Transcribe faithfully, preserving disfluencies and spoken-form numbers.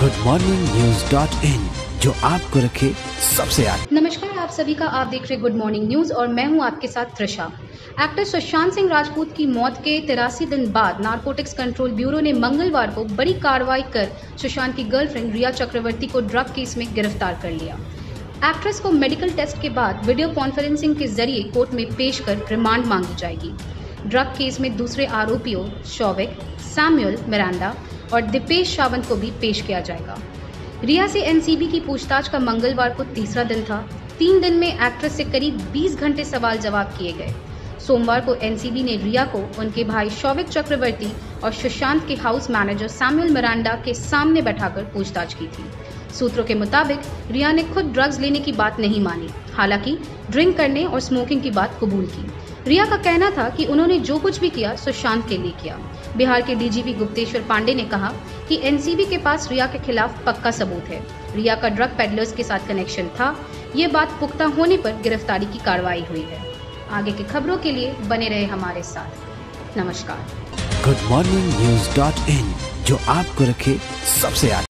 Good morning news dot in, जो आपको रखे सबसे आगे। नमस्कार, आप सभी का आप देख रहे गुड मॉर्निंग न्यूज और मैं हूं आपके साथ त्रिशा। एक्टर सुशांत सिंह राजपूत की मौत के तिरासी दिन बाद नारकोटिक्स कंट्रोल ब्यूरो ने मंगलवार को बड़ी कार्रवाई कर सुशांत की गर्लफ्रेंड रिया चक्रवर्ती को ड्रग केस में गिरफ्तार कर लिया। एक्ट्रेस को मेडिकल टेस्ट के बाद वीडियो कॉन्फ्रेंसिंग के जरिए कोर्ट में पेश कर रिमांड मांगी जाएगी। ड्रग केस में दूसरे आरोपियों शौविक, सैमुअल मिरांडा और दीपेश सावंत को भी पेश किया जाएगा। रिया से एनसीबी की पूछताछ का मंगलवार को तीसरा दिन था। तीन दिन में एक्ट्रेस से करीब बीस घंटे सवाल जवाब किए गए। सोमवार को एनसीबी ने रिया को उनके भाई शौविक चक्रवर्ती और सुशांत के हाउस मैनेजर सैमुअल मिरांडा के सामने बैठाकर पूछताछ की थी। सूत्रों के मुताबिक रिया ने खुद ड्रग्स लेने की बात नहीं मानी, हालांकि ड्रिंक करने और स्मोकिंग की बात कबूल की। रिया का कहना था कि उन्होंने जो कुछ भी किया सुशांत के लिए किया। बिहार के डीजीपी गुप्तेश्वर पांडे ने कहा कि एनसीबी के पास रिया के खिलाफ पक्का सबूत है। रिया का ड्रग पेडलर्स के साथ कनेक्शन था। ये बात पुख्ता होने पर गिरफ्तारी की कार्रवाई हुई है। आगे की खबरों के लिए बने रहे हमारे साथ। नमस्कार। Good morning news dot in, जो आपको रखे सबसे आगे।